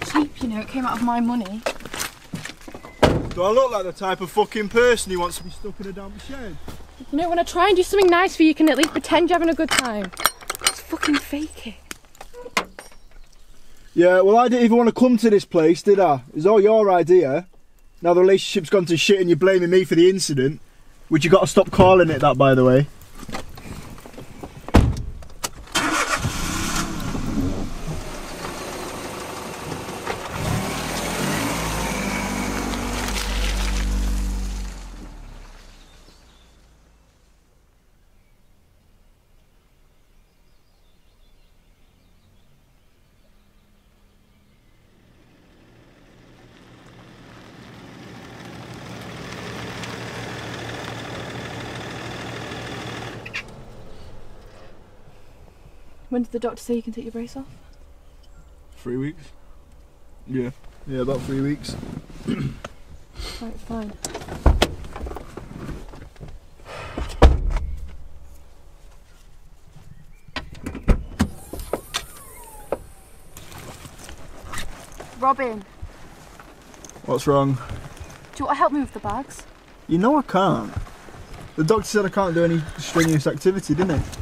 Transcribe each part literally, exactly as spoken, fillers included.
cheap, you know, it came out of my money. Do I look like the type of fucking person who wants to be stuck in a damp shed? You know, when I try and do something nice for you, you can at least pretend you're having a good time. Just fucking fake it. Yeah, well I didn't even want to come to this place, did I? It was all your idea. Now the relationship's gone to shit and you're blaming me for the incident. Which you got to stop calling it that, by the way. When did the doctor say you can take your brace off? Three weeks? Yeah. Yeah, about three weeks. Right, fine. Robin. What's wrong? Do you want to help me with the bags? You know I can't. The doctor said I can't do any strenuous activity, didn't he?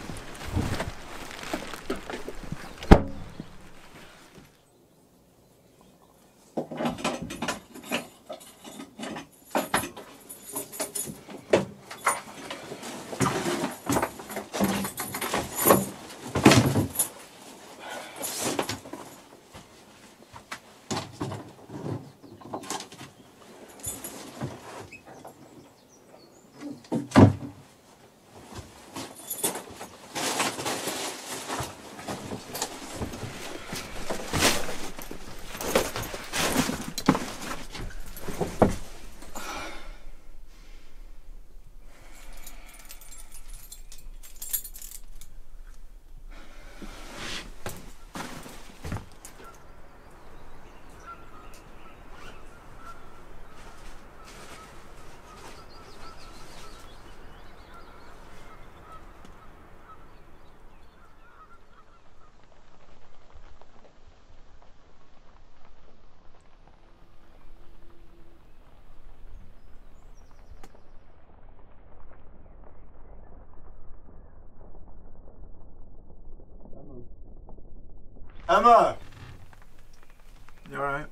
Emma! You alright?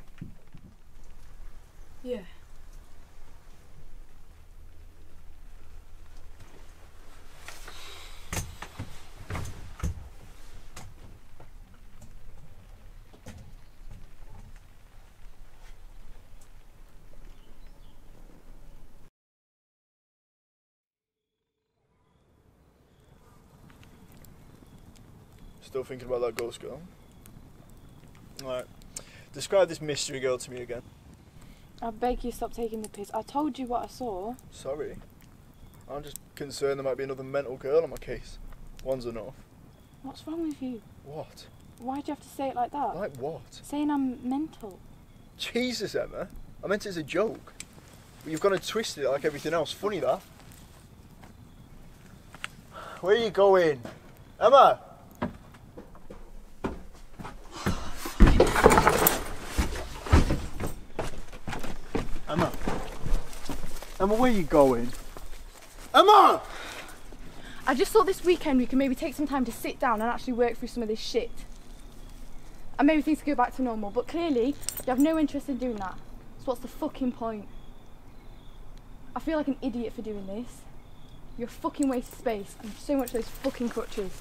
Yeah. Still thinking about that ghost girl? Alright. Describe this mystery girl to me again. I beg you stop taking the piss. I told you what I saw. Sorry. I'm just concerned there might be another mental girl on my case. One's enough. What's wrong with you? What? Why'd you have to say it like that? Like what? Saying I'm mental. Jesus, Emma. I meant it as a joke. But you've gone and twisted it like everything else. Funny that. Where are you going? Emma! Emma. Emma, where are you going? Emma! I just thought this weekend we could maybe take some time to sit down and actually work through some of this shit. And maybe things could go back to normal, but clearly you have no interest in doing that. So what's the fucking point? I feel like an idiot for doing this. You're a fucking waste of space and so much of those fucking crutches.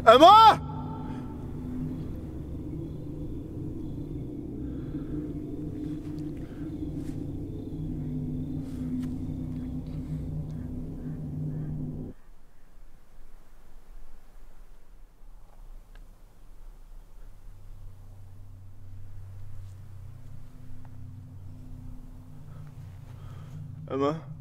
Emma! Emma?